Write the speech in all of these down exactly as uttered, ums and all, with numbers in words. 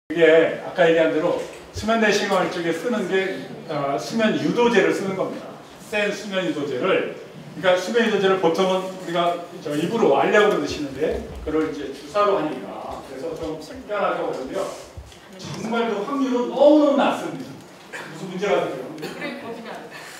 이게 아까 얘기한 대로 수면 내시경할 적에 쓰는 게 어, 수면 유도제를 쓰는 겁니다. 센 수면 유도제를, 그러니까 수면 유도제를 보통은 우리가 저 입으로 알약으로 드시는데 그걸 이제 주사로 하니까 그래서 좀 특별하게 오는데요. 정말 그 확률은 너무너무 낮습니다. 무슨 문제가 되죠? 그래 거기는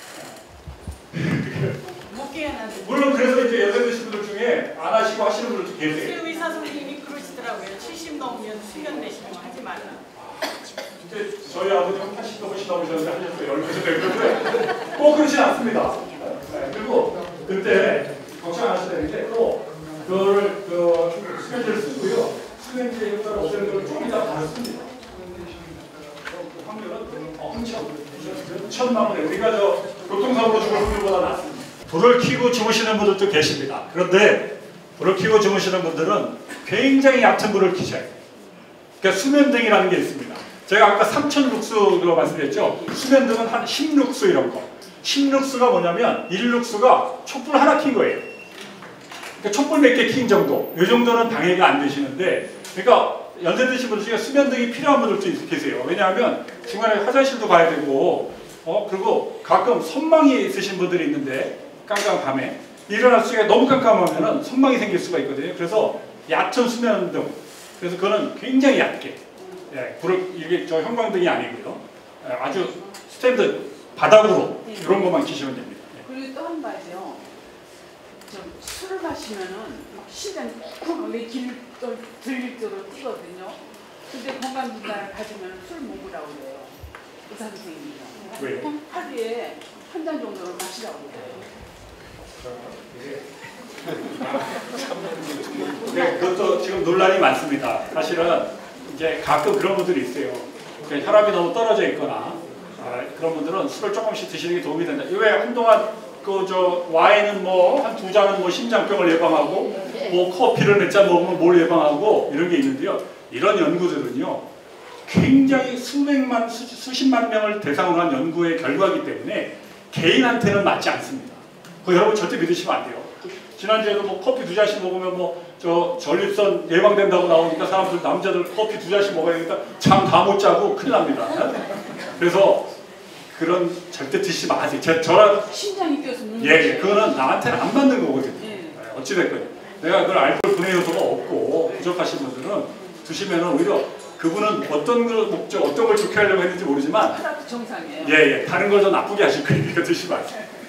먹게 해놨는데. 물론 그래서 이제 연세 드신 분들 중에 안 하시고 하시는 분들도 계세요. 의사 선생님이 그러시더라고요. 칠십 넘으면 수면 내시경 하지 말라. 근데 저희 아버지는 팔십 넘으시 넘으셨는데 하셨어요. 얼마 전에. 그런데 꼭 그렇진 않습니다. 네, 그리고 그때 걱정 안 하셔도 되는데 또 그거를 그 수면제를 쓰고요. 수면제 효과를 없애는 걸 좀 이따 다뤘습니다. 그 확률은 엄청 천만 원에 우리가 저 교통사고로 죽을 확률보다 낮습니다. 불을 켜고 주무시는 분들도 계십니다. 그런데 불을 켜고 주무시는 분들은 굉장히 얕은 불을 켜셔야 돼요. 그러니까 수면등이라는 게 있습니다. 제가 아까 삼천 룩스로 말씀드렸죠. 수면등은 한 십 룩스 이런 거. 십 룩스가 뭐냐면 일 룩스가 촛불 하나 킨 거예요. 그러니까 촛불 몇 개 킨 정도. 이 정도는 방해가 안 되시는데, 그러니까 연세 드신 분들 중에 수면등이 필요한 분들도 계세요. 왜냐하면 중간에 화장실도 가야 되고, 어 그리고 가끔 선망이 있으신 분들이 있는데 깜깜밤에 일어날 수가 너무 깜깜하면 선망이 생길 수가 있거든요. 그래서 얕은 수면등. 그래서 그거는 굉장히 얕게. 예, 불을 이게 저 형광등이 아니고요. 예, 아주 스탠드 바닥으로 네. 이런 것만 켜시면 됩니다. 예. 그리고 또 한 가지요. 좀 술을 마시면은 막 심장이 쿵 내 길을 들릴 정도로 뛰거든요. 근데 건강진단을 받으면 술 먹으라고 그래요. 의사 선생님이요. 왜요? 하루에 한 잔 정도를 마시라고 그래요. 네, 그것도 지금 논란이 많습니다. 사실은 이제 가끔 그런 분들이 있어요. 그러니까 혈압이 너무 떨어져 있거나 아, 그런 분들은 술을 조금씩 드시는 게 도움이 된다. 왜 한동안 그 저 와인은 뭐 한 두 잔은 뭐 심장병을 예방하고 뭐 커피를 몇 잔 먹으면 뭘 예방하고 이런 게 있는데요. 이런 연구들은요 굉장히 수백만 수, 수십만 명을 대상으로 한 연구의 결과이기 때문에 개인한테는 맞지 않습니다. 그거 여러분 절대 믿으시면 안 돼요. 지난주에도 뭐 커피 두 잔씩 먹으면 뭐 저 전립선 예방된다고 나오니까 사람들 남자들 커피 두 잔씩 먹어야 되니까 잠 다 못 자고 큰일 납니다. 그래서 그런 절대 드시지 마세요. 제, 저랑 심장이 뛰어서 못 예, 예, 그거는 나한테는 안 맞는 거거든요. 예. 어찌됐거든요. 내가 그걸 알코올 분해 요소가 없고 부족하신 분들은 드시면 오히려 그분은 어떤 걸 목적, 어떤 걸 좋게 하려고 했는지 모르지만 하나도 정상이에요. 예, 예, 다른 걸 더 나쁘게 하실 거예요. 드시지 마세요.